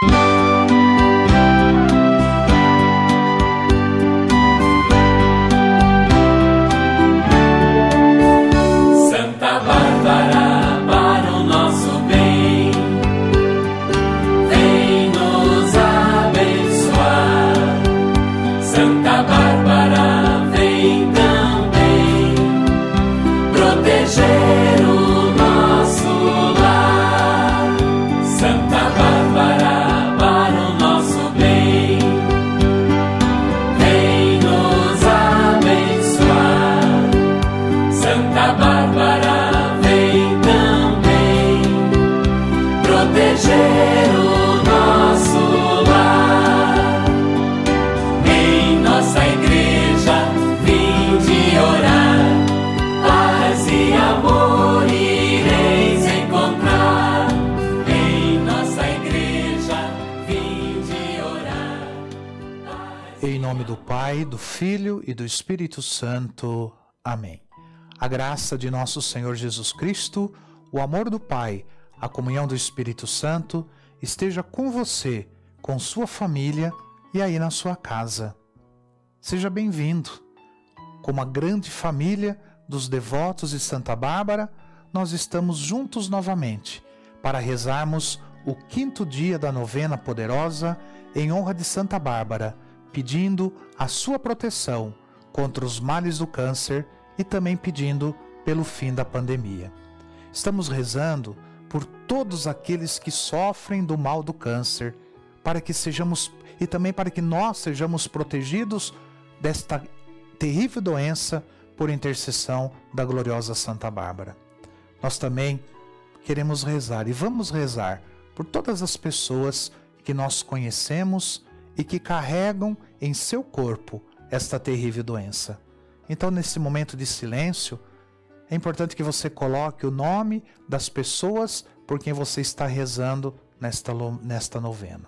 Em nome do Pai, do Filho e do Espírito Santo. Amém. A graça de nosso Senhor Jesus Cristo, o amor do Pai, a comunhão do Espírito Santo esteja com você, com sua família e aí na sua casa. Seja bem-vindo. Como a grande família dos devotos de Santa Bárbara, nós estamos juntos novamente para rezarmos o 5º dia da novena poderosa em honra de Santa Bárbara, pedindo a sua proteção contra os males do câncer e também pedindo pelo fim da pandemia. Estamos rezando por todos aqueles que sofrem do mal do câncer, para que sejamos e também para que nós sejamos protegidos desta terrível doença por intercessão da gloriosa Santa Bárbara. Nós também queremos rezar e vamos rezar por todas as pessoas que nós conhecemos e que carregam em seu corpo esta terrível doença. Então, nesse momento de silêncio, é importante que você coloque o nome das pessoas por quem você está rezando nesta novena.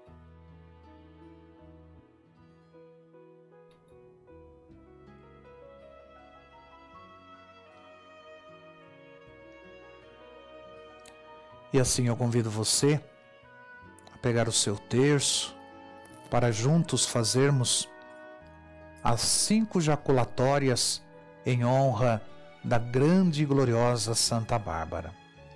E assim eu convido você a pegar o seu terço para juntos fazermos as 5 jaculatórias em honra da grande e gloriosa Santa Bárbara.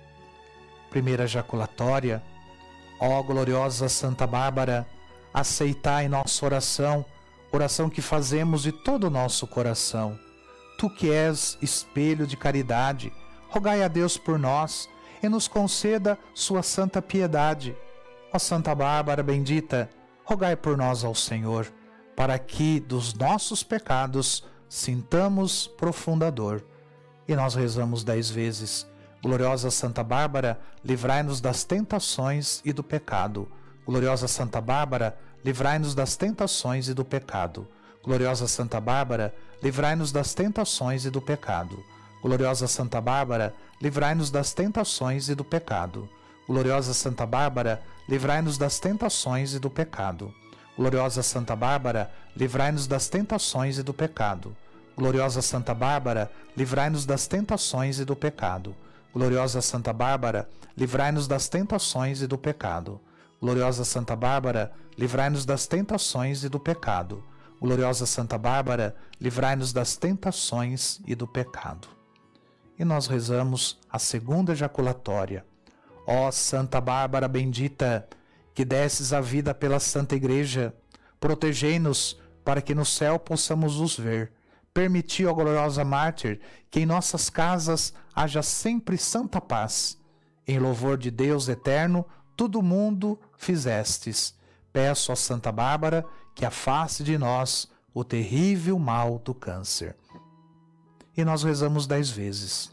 Primeira jaculatória: ó gloriosa Santa Bárbara, aceitai nossa oração, oração que fazemos de todo o nosso coração. Tu que és espelho de caridade, rogai a Deus por nós e nos conceda sua santa piedade. Ó Santa Bárbara bendita, rogai por nós ao Senhor, para que dos nossos pecados sintamos profunda dor. E nós rezamos 10 vezes. Gloriosa Santa Bárbara, livrai-nos das tentações e do pecado. Gloriosa Santa Bárbara, livrai-nos das tentações e do pecado. Gloriosa Santa Bárbara, livrai-nos das tentações e do pecado. Gloriosa Santa Bárbara, livrai-nos das tentações e do pecado. Gloriosa Santa Bárbara, livrai-nos das tentações e do pecado. Gloriosa Santa Bárbara, livrai-nos das tentações e do pecado. Gloriosa Santa Bárbara, livrai-nos das tentações e do pecado. Gloriosa Santa Bárbara, livrai-nos das tentações e do pecado. Gloriosa Santa Bárbara, livrai-nos das tentações e do pecado. Gloriosa Santa Bárbara, livrai-nos das tentações e do pecado. E nós rezamos a 2ª jaculatória. Ó Santa Bárbara bendita, que desces a vida pela Santa Igreja, protegei-nos para que no céu possamos os ver. Permiti, ó gloriosa mártir, que em nossas casas haja sempre santa paz. Em louvor de Deus eterno, todo mundo fizestes. Peço a Santa Bárbara que afaste de nós o terrível mal do câncer. E nós rezamos 10 vezes.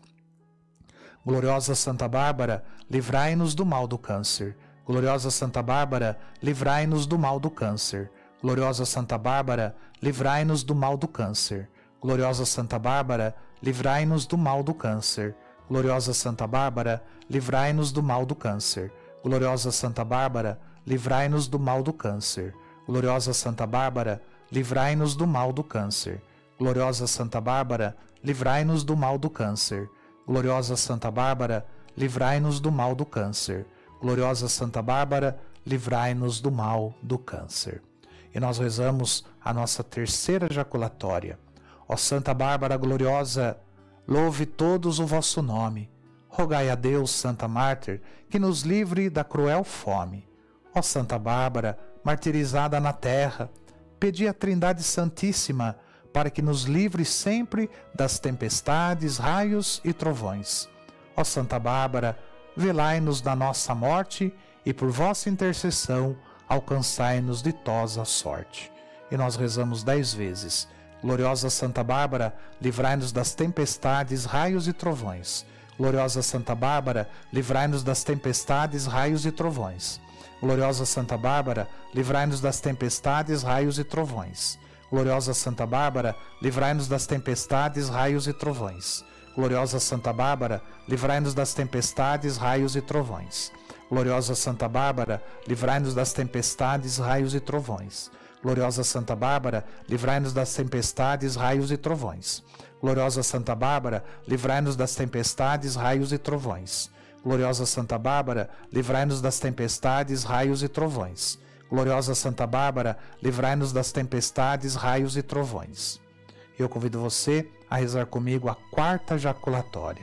Gloriosa Santa Bárbara, livrai-nos do mal do câncer. Gloriosa Santa Bárbara, livrai-nos do mal do câncer. Gloriosa Santa Bárbara, livrai-nos do mal do câncer. Gloriosa Santa Bárbara, livrai-nos do mal do câncer. Gloriosa Santa Bárbara, livrai-nos do mal do câncer. Gloriosa Santa Bárbara, livrai-nos do mal do câncer. Gloriosa Santa Bárbara, livrai-nos do mal do câncer. Gloriosa Santa Bárbara, livrai-nos do mal do câncer. Gloriosa Santa Bárbara, livrai-nos do mal do câncer. Gloriosa Santa Bárbara, livrai-nos do mal do câncer. E nós rezamos a nossa terceira jaculatória. Ó Santa Bárbara gloriosa, louve todos o vosso nome. Rogai a Deus, Santa Mártir, que nos livre da cruel fome. Ó Santa Bárbara, martirizada na terra, pedi à Trindade Santíssima para que nos livre sempre das tempestades, raios e trovões. Ó Santa Bárbara, velai-nos da nossa morte e por vossa intercessão alcançai-nos ditosa sorte. E nós rezamos 10 vezes. Gloriosa Santa Bárbara, livrai-nos das tempestades, raios e trovões. Gloriosa Santa Bárbara, livrai-nos das tempestades, raios e trovões. Gloriosa Santa Bárbara, livrai-nos das tempestades, raios e trovões. Gloriosa Santa Bárbara, livrai-nos das tempestades, raios e trovões. Gloriosa Santa Bárbara, livrai-nos das tempestades, raios e trovões. Gloriosa Santa Bárbara, livrai-nos das tempestades, raios e trovões. Gloriosa Santa Bárbara, livrai-nos das tempestades, raios e trovões. Gloriosa Santa Bárbara, livrai-nos das tempestades, raios e trovões. Gloriosa Santa Bárbara, livrai-nos das tempestades, raios e trovões. Gloriosa Santa Bárbara, livrai-nos das tempestades, raios e trovões. Eu convido você a rezar comigo a quarta jaculatória.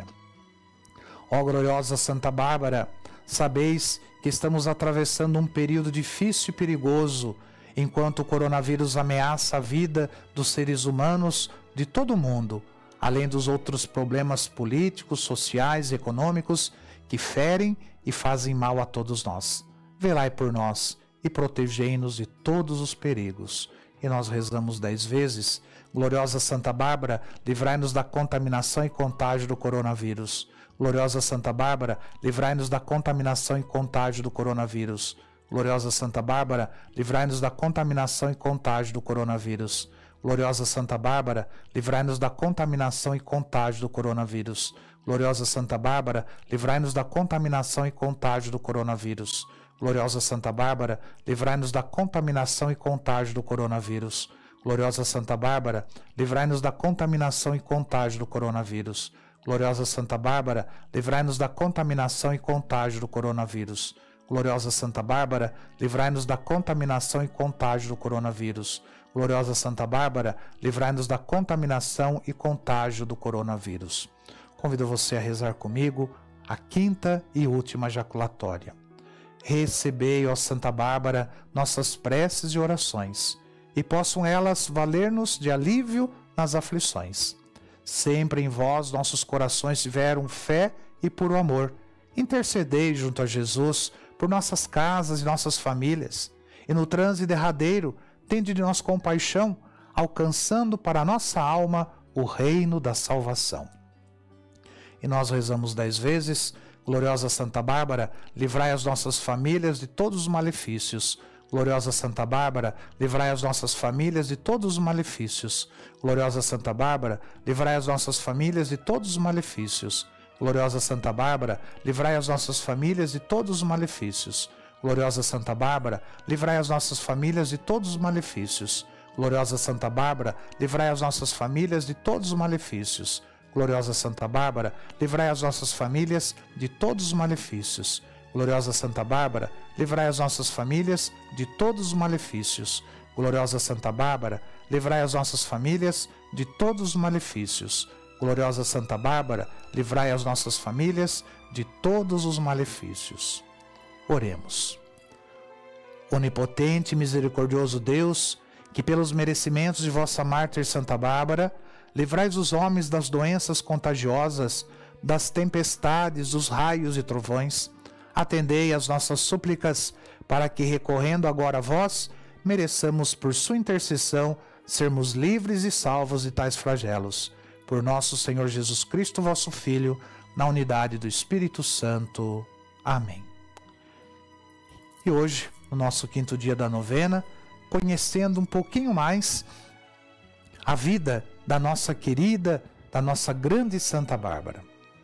Ó gloriosa Santa Bárbara, sabeis que estamos atravessando um período difícil e perigoso, enquanto o coronavírus ameaça a vida dos seres humanos de todo o mundo, além dos outros problemas políticos, sociais e econômicos que ferem e fazem mal a todos nós. Velai por nós e protegei-nos de todos os perigos. E nós rezamos 10 vezes. Gloriosa Santa Bárbara, livrai-nos da contaminação e contágio do coronavírus. Gloriosa Santa Bárbara, livrai-nos da contaminação e contágio do coronavírus. Gloriosa Santa Bárbara, livrai-nos da contaminação e contágio do coronavírus. Gloriosa Santa Bárbara, livrai-nos da contaminação e contágio do coronavírus. Gloriosa Santa Bárbara, livrai-nos da contaminação e contágio do coronavírus. Gloriosa Santa Bárbara, livrai-nos da contaminação e contágio do coronavírus. Gloriosa Santa Bárbara, livrai-nos da contaminação e contágio do coronavírus. Gloriosa Santa Bárbara, livrai-nos da contaminação e contágio do coronavírus. Gloriosa Santa Bárbara, livrai-nos da contaminação e contágio do coronavírus. Gloriosa Santa Bárbara, livrai-nos da contaminação e contágio do coronavírus. Convido você a rezar comigo a quinta e última jaculatória. Recebei, ó Santa Bárbara, nossas preces e orações, e possam elas valer-nos de alívio nas aflições. Sempre em vós nossos corações tiveram fé e puro amor. Intercedei junto a Jesus por nossas casas e nossas famílias, e no transe derradeiro, tende de nós compaixão, alcançando para a nossa alma o reino da salvação. E nós rezamos 10 vezes. Gloriosa Santa Bárbara, livrai as nossas famílias de todos os malefícios. Gloriosa Santa Bárbara, livrai as nossas famílias de todos os malefícios. Gloriosa Santa Bárbara, livrai as nossas famílias de todos os malefícios. Gloriosa Santa Bárbara, livrai as nossas famílias de todos os malefícios. Gloriosa Santa Bárbara, livrai as nossas famílias de todos os malefícios. Gloriosa Santa Bárbara, livrai as nossas famílias de todos os malefícios. Gloriosa Santa Bárbara, livrai as nossas famílias de todos os malefícios. Gloriosa Santa Bárbara, livrai as nossas famílias de todos os malefícios. Gloriosa Santa Bárbara, livrai as nossas famílias de todos os malefícios. Gloriosa Santa Bárbara, livrai as nossas famílias de todos os malefícios. Oremos. Onipotente e misericordioso Deus, que pelos merecimentos de vossa mártir Santa Bárbara, livrais os homens das doenças contagiosas, das tempestades, dos raios e trovões. Atendei às nossas súplicas, para que, recorrendo agora a vós, mereçamos por sua intercessão sermos livres e salvos de tais flagelos. Por nosso Senhor Jesus Cristo, vosso Filho, na unidade do Espírito Santo. Amém. E hoje, no nosso quinto dia da novena, conhecendo um pouquinho mais a vida da nossa querida, da nossa grande Santa Bárbara.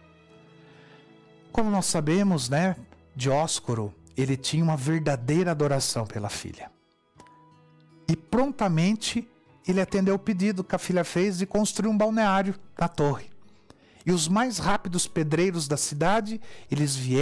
Como nós sabemos, Dióscoro, ele tinha uma verdadeira adoração pela filha. E prontamente ele atendeu o pedido que a filha fez de construir um balneário na torre. E os mais rápidos pedreiros da cidade, eles vieram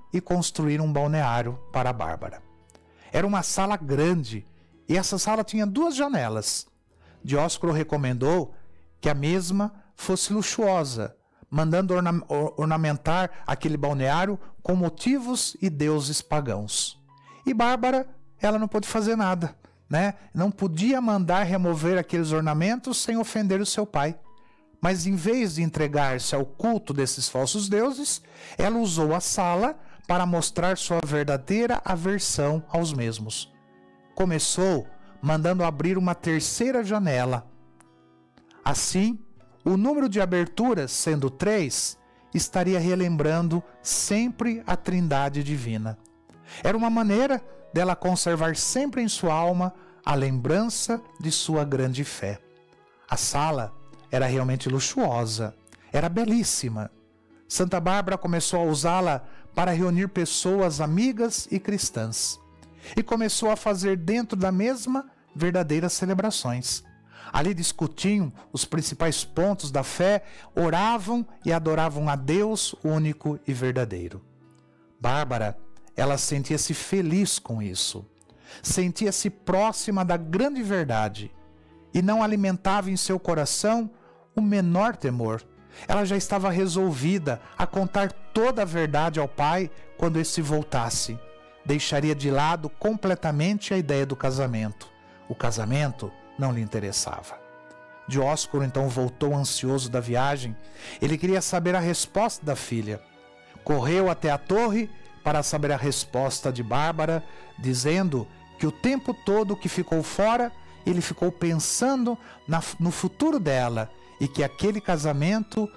e construir um balneário para Bárbara. Era uma sala grande e essa sala tinha 2 janelas. Dióscoro recomendou que a mesma fosse luxuosa, mandando ornamentar aquele balneário com motivos e deuses pagãos. E Bárbara, ela não pôde fazer nada, né? Não podia mandar remover aqueles ornamentos sem ofender o seu pai. Mas em vez de entregar-se ao culto desses falsos deuses, ela usou a sala para mostrar sua verdadeira aversão aos mesmos. Começou mandando abrir uma 3ª janela. Assim, o número de aberturas, sendo 3, estaria relembrando sempre a Trindade Divina. Era uma maneira dela conservar sempre em sua alma a lembrança de sua grande fé. A sala era realmente luxuosa, era belíssima. Santa Bárbara começou a usá-la para reunir pessoas amigas e cristãs. E começou a fazer dentro da mesma verdadeiras celebrações. Ali discutiam os principais pontos da fé, oravam e adoravam a Deus único e verdadeiro. Bárbara, ela sentia-se feliz com isso. Sentia-se próxima da grande verdade e não alimentava em seu coração o menor temor. Ela já estava resolvida a contar toda a verdade ao pai quando esse voltasse. Deixaria de lado completamente a ideia do casamento. O casamento não lhe interessava. Dióscoro então voltou ansioso da viagem. Ele queria saber a resposta da filha. Correu até a torre para saber a resposta de Bárbara, dizendo que o tempo todo que ficou fora, ele ficou pensando no futuro dela e que aquele casamento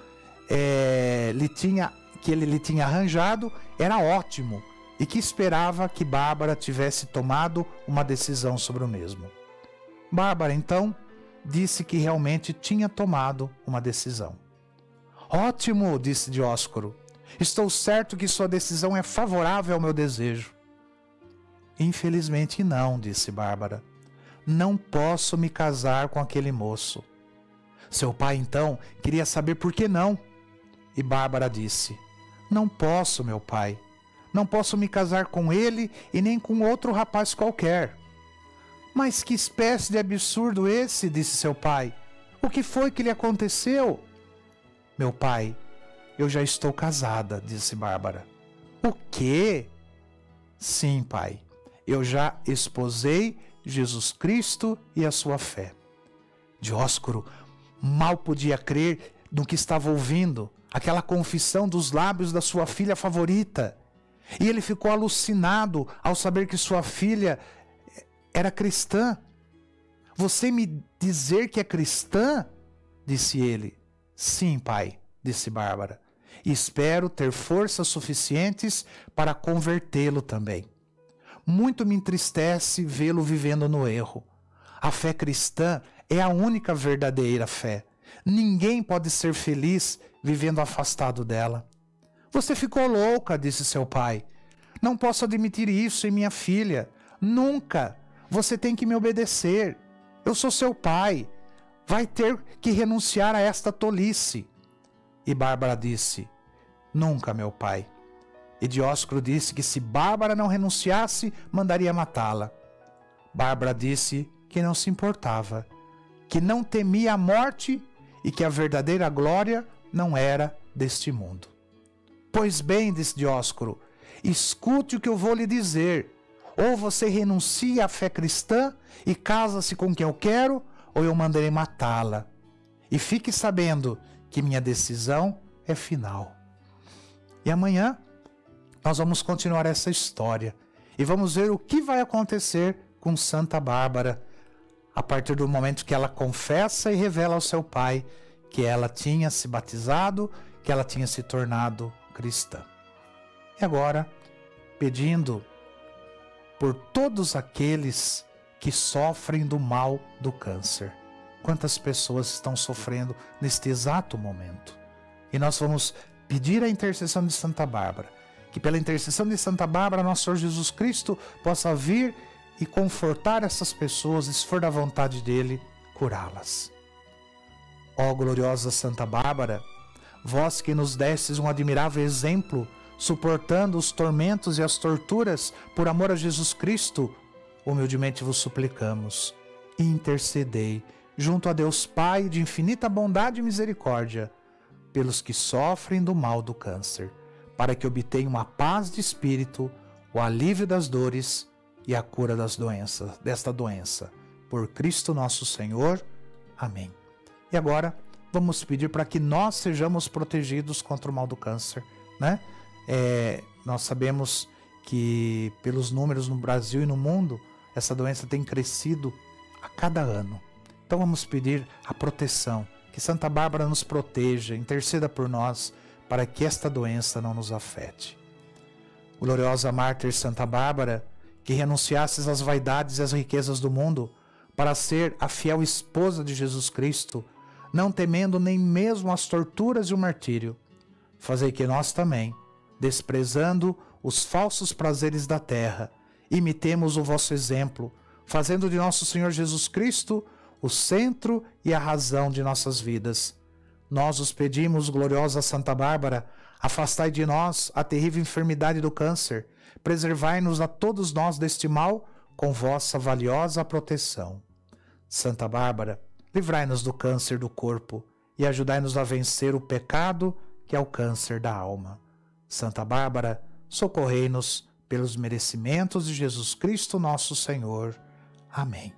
que ele lhe tinha arranjado era ótimo e que esperava que Bárbara tivesse tomado uma decisão sobre o mesmo. Bárbara, então, disse que realmente tinha tomado uma decisão. Ótimo, disse Dióscoro. Estou certo que sua decisão é favorável ao meu desejo. Infelizmente não, disse Bárbara. Não posso me casar com aquele moço. Seu pai, então, queria saber por que não. E Bárbara disse: não posso, meu pai. Não posso me casar com ele e nem com outro rapaz qualquer. Mas que espécie de absurdo esse, disse seu pai. O que foi que lhe aconteceu? Meu pai, eu já estou casada, disse Bárbara. O quê? Sim, pai. Eu já esposei Jesus Cristo e a sua fé. Dióscoro mal podia crer no que estava ouvindo, aquela confissão dos lábios da sua filha favorita. E ele ficou alucinado ao saber que sua filha era cristã. Você me dizer que é cristã? Disse ele. Sim, pai, disse Bárbara. E espero ter forças suficientes para convertê-lo também. Muito me entristece vê-lo vivendo no erro. A fé cristã é a única verdadeira fé. Ninguém pode ser feliz vivendo afastado dela. Você ficou louca, disse seu pai. Não posso admitir isso em minha filha. Nunca. Você tem que me obedecer. Eu sou seu pai. Vai ter que renunciar a esta tolice. E Bárbara disse: nunca, meu pai. E Dióscoro disse que se Bárbara não renunciasse, mandaria matá-la. Bárbara disse que não se importava, que não temia a morte e que a verdadeira glória não era deste mundo. Pois bem, disse Dióscoro, escute o que eu vou lhe dizer. Ou você renuncia à fé cristã e casa-se com quem eu quero, ou eu mandarei matá-la. E fique sabendo que minha decisão é final. E amanhã nós vamos continuar essa história e vamos ver o que vai acontecer com Santa Bárbara a partir do momento que ela confessa e revela ao seu pai que ela tinha se batizado, que ela tinha se tornado cristã. E agora, pedindo por todos aqueles que sofrem do mal do câncer. Quantas pessoas estão sofrendo neste exato momento? E nós vamos pedir a intercessão de Santa Bárbara, que pela intercessão de Santa Bárbara, nosso Senhor Jesus Cristo possa vir e confortar essas pessoas, e se for da vontade dele, curá-las. Ó gloriosa Santa Bárbara, vós que nos destes um admirável exemplo suportando os tormentos e as torturas por amor a Jesus Cristo, humildemente vos suplicamos, intercedei junto a Deus Pai de infinita bondade e misericórdia, pelos que sofrem do mal do câncer, para que obtenham a paz de espírito, o alívio das dores e a cura desta doença. Por Cristo nosso Senhor. Amém. E agora, vamos pedir para que nós sejamos protegidos contra o mal do câncer, né? Nós sabemos que, pelos números no Brasil e no mundo, essa doença tem crescido a cada ano. Então vamos pedir a proteção, que Santa Bárbara nos proteja, interceda por nós, para que esta doença não nos afete. Gloriosa mártir Santa Bárbara, que renunciastes às vaidades e às riquezas do mundo, para ser a fiel esposa de Jesus Cristo, não temendo nem mesmo as torturas e o martírio, fazei que nós também, desprezando os falsos prazeres da terra, imitemos o vosso exemplo, fazendo de nosso Senhor Jesus Cristo o centro e a razão de nossas vidas. Nós os pedimos, gloriosa Santa Bárbara, afastai de nós a terrível enfermidade do câncer, preservai-nos a todos nós deste mal com vossa valiosa proteção. Santa Bárbara, livrai-nos do câncer do corpo e ajudai-nos a vencer o pecado que é o câncer da alma. Santa Bárbara, socorrei-nos pelos merecimentos de Jesus Cristo nosso Senhor. Amém.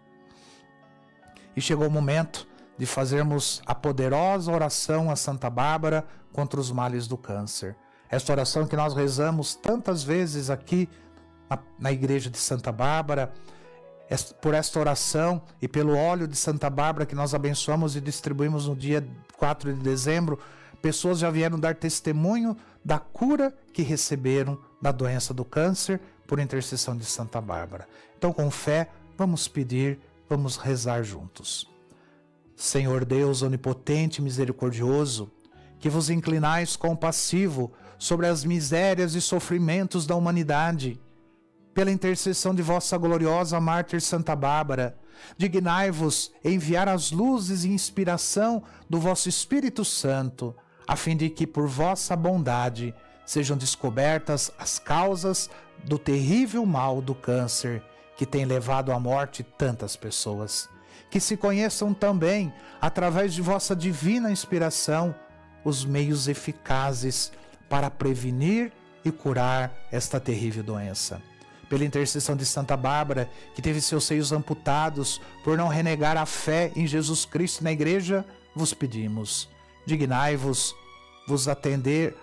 E chegou o momento de fazermos a poderosa oração a Santa Bárbara contra os males do câncer. Esta oração que nós rezamos tantas vezes aqui na igreja de Santa Bárbara, por esta oração e pelo óleo de Santa Bárbara que nós abençoamos e distribuímos no dia 4 de dezembro, pessoas já vieram dar testemunho da cura que receberam da doença do câncer por intercessão de Santa Bárbara. Então, com fé, vamos pedir, vamos rezar juntos. Senhor Deus onipotente e misericordioso, que vos inclinais compassivo sobre as misérias e sofrimentos da humanidade, pela intercessão de vossa gloriosa mártir Santa Bárbara, dignai-vos enviar as luzes e inspiração do vosso Espírito Santo, a fim de que por vossa bondade sejam descobertas as causas do terrível mal do câncer que tem levado à morte tantas pessoas. Que se conheçam também, através de vossa divina inspiração, os meios eficazes para prevenir e curar esta terrível doença. Pela intercessão de Santa Bárbara, que teve seus seios amputados por não renegar a fé em Jesus Cristo e na Igreja, vos pedimos, dignai-vos atender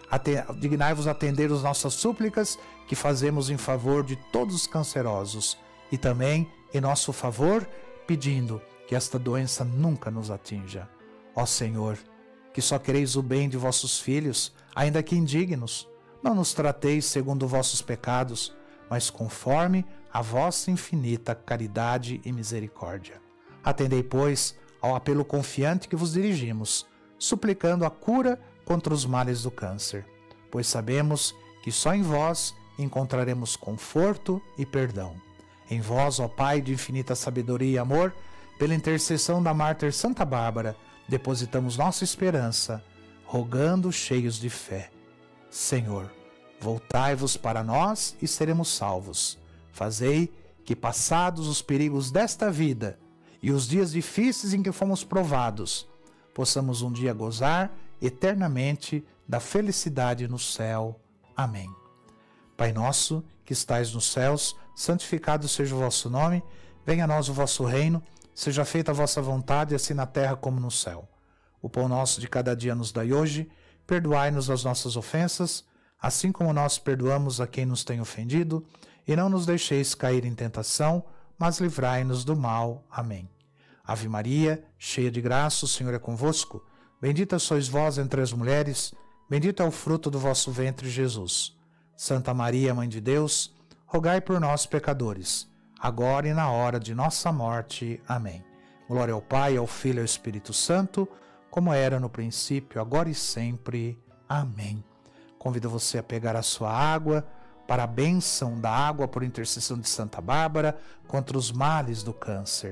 as nossas súplicas que fazemos em favor de todos os cancerosos e também em nosso favor, pedindo que esta doença nunca nos atinja. Ó Senhor, que só quereis o bem de vossos filhos, ainda que indignos, não nos trateis segundo vossos pecados, mas conforme a vossa infinita caridade e misericórdia. Atendei, pois, ao apelo confiante que vos dirigimos, suplicando a cura contra os males do câncer, pois sabemos que só em vós encontraremos conforto e perdão. Em vós, ó Pai de infinita sabedoria e amor, pela intercessão da mártir Santa Bárbara, depositamos nossa esperança, rogando cheios de fé. Senhor, voltai-vos para nós e seremos salvos. Fazei que, passados os perigos desta vida e os dias difíceis em que fomos provados, possamos um dia gozar eternamente da felicidade no céu. Amém. Pai nosso, que estais nos céus, santificado seja o vosso nome, venha a nós o vosso reino, seja feita a vossa vontade, assim na terra como no céu. O pão nosso de cada dia nos dai hoje, perdoai-nos as nossas ofensas, assim como nós perdoamos a quem nos tem ofendido, e não nos deixeis cair em tentação, mas livrai-nos do mal. Amém. Ave Maria, cheia de graça, o Senhor é convosco. Bendita sois vós entre as mulheres, bendito é o fruto do vosso ventre, Jesus. Santa Maria, Mãe de Deus, rogai por nós, pecadores, agora e na hora de nossa morte. Amém. Glória ao Pai, ao Filho e ao Espírito Santo, como era no princípio, agora e sempre. Amém. Convido você a pegar a sua água, para a bênção da água por intercessão de Santa Bárbara contra os males do câncer.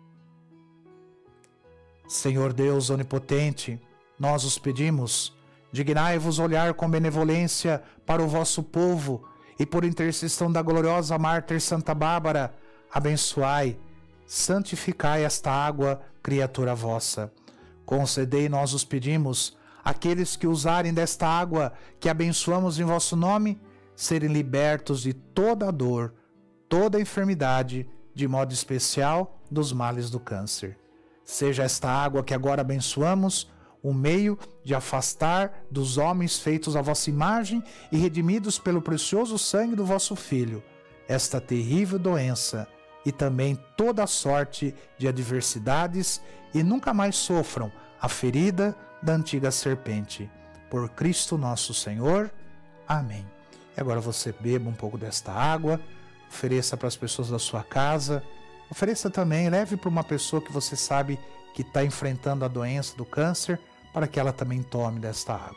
Senhor Deus onipotente, nós os pedimos dignai-vos olhar com benevolência para o vosso povo e por intercessão da gloriosa mártir Santa Bárbara, abençoai, santificai esta água, criatura vossa. Concedei, nós os pedimos, aqueles que usarem desta água que abençoamos em vosso nome, serem libertos de toda a dor, toda a enfermidade, de modo especial dos males do câncer. Seja esta água que agora abençoamos um meio de afastar dos homens feitos à vossa imagem e redimidos pelo precioso sangue do vosso Filho esta terrível doença e também toda a sorte de adversidades, e nunca mais sofram a ferida da antiga serpente. Por Cristo nosso Senhor. Amém. E agora você beba um pouco desta água, ofereça para as pessoas da sua casa, ofereça também, leve para uma pessoa que você sabe que está enfrentando a doença do câncer, para que ela também tome desta água.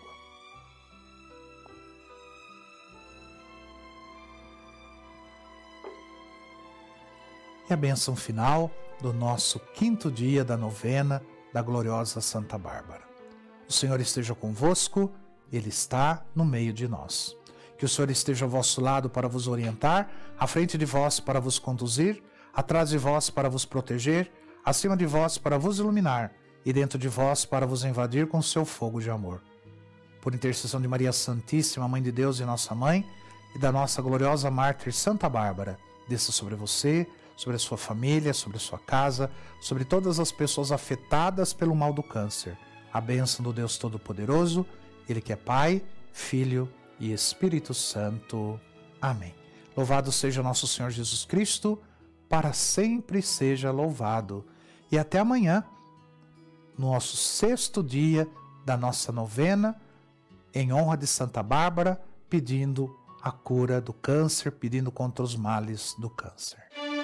E a bênção final do nosso 5º dia da novena da gloriosa Santa Bárbara. O Senhor esteja convosco, Ele está no meio de nós. Que o Senhor esteja ao vosso lado para vos orientar, à frente de vós para vos conduzir, atrás de vós para vos proteger, acima de vós para vos iluminar e dentro de vós para vos invadir com seu fogo de amor. Por intercessão de Maria Santíssima, Mãe de Deus e nossa Mãe, e da nossa gloriosa mártir Santa Bárbara, desça sobre você, sobre a sua família, sobre a sua casa, sobre todas as pessoas afetadas pelo mal do câncer. A bênção do Deus Todo-Poderoso, Ele que é Pai, Filho e Espírito Santo. Amém. Louvado seja nosso Senhor Jesus Cristo, para sempre seja louvado. E até amanhã, no nosso 6º dia da nossa novena, em honra de Santa Bárbara, pedindo a cura do câncer, pedindo contra os males do câncer.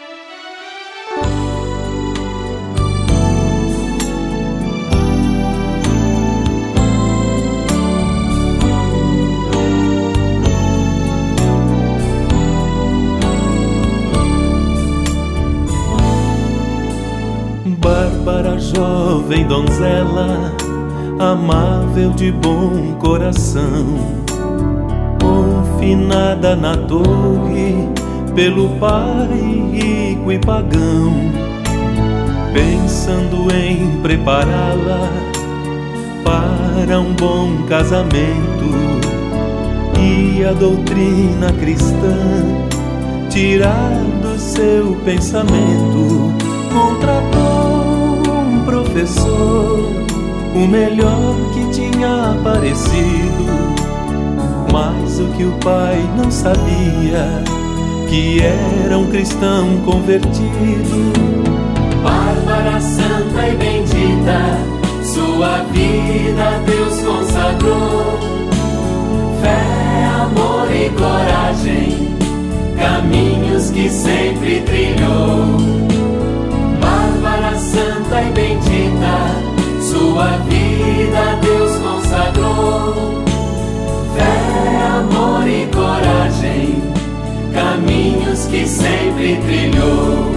Bárbara, jovem donzela, amável de bom coração, confinada na torre pelo pai rico e pagão, pensando em prepará-la para um bom casamento e a doutrina cristã tirar do seu pensamento. Contratou um professor, o melhor que tinha aparecido, mas o que o pai não sabia, que era um cristão convertido. Bárbara santa e bendita, sua vida a Deus consagrou. Fé, amor e coragem, caminhos que sempre trilhou. Bárbara santa e bendita, sua vida a Deus consagrou. Fé, amor e coragem, caminhos que sempre trilhou.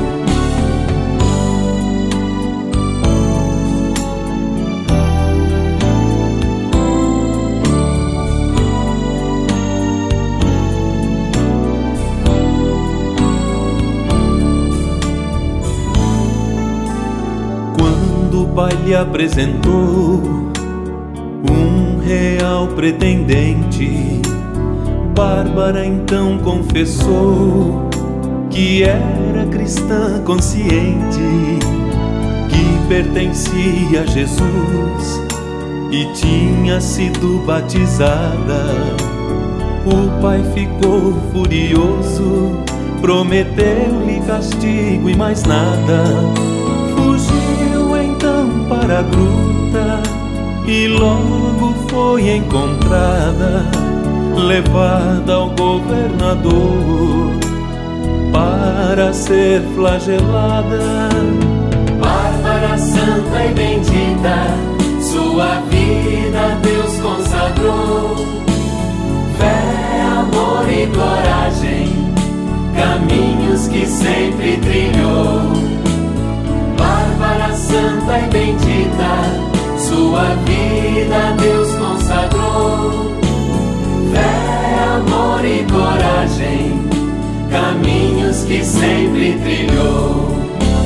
O pai lhe apresentou um real pretendente. Bárbara então confessou que era cristã consciente, que pertencia a Jesus e tinha sido batizada. O pai ficou furioso, prometeu-lhe castigo e mais nada. Fugiu então para a gruta e logo foi encontrada, levada ao governador para ser flagelada. Bárbara santa e bendita, sua vida a Deus consagrou. Fé, amor e coragem, caminhos que sempre trilhou. Bárbara santa e bendita, sua vida a Deus consagrou. que sempre trilhou.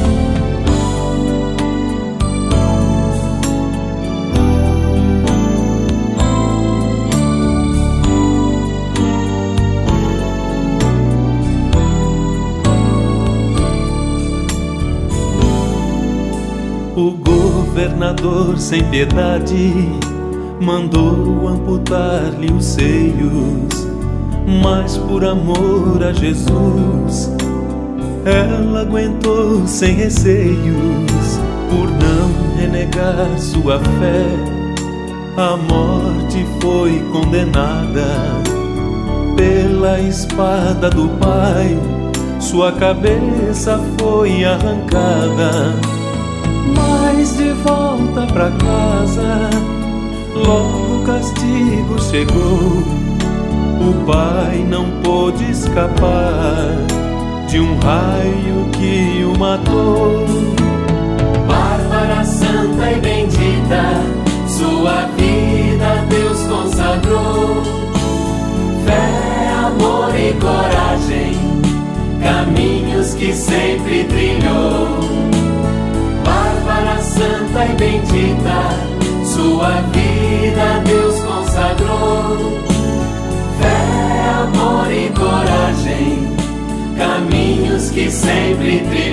O governador sem piedade mandou amputar-lhe os seios, mas por amor a Jesus ela aguentou sem receios. Por não renegar sua fé, a morte foi condenada. Pela espada do Pai, sua cabeça foi arrancada. Mas de volta pra casa, logo o castigo chegou. O pai não pôde escapar de um raio que o matou. Bárbara, santa e bendita, sua vida Deus consagrou. Fé, amor e coragem, caminhos que sempre trilhou. Bárbara, santa e bendita, sua vida Deus consagrou. Fé, amor e coragem, caminhos que sempre trilhou.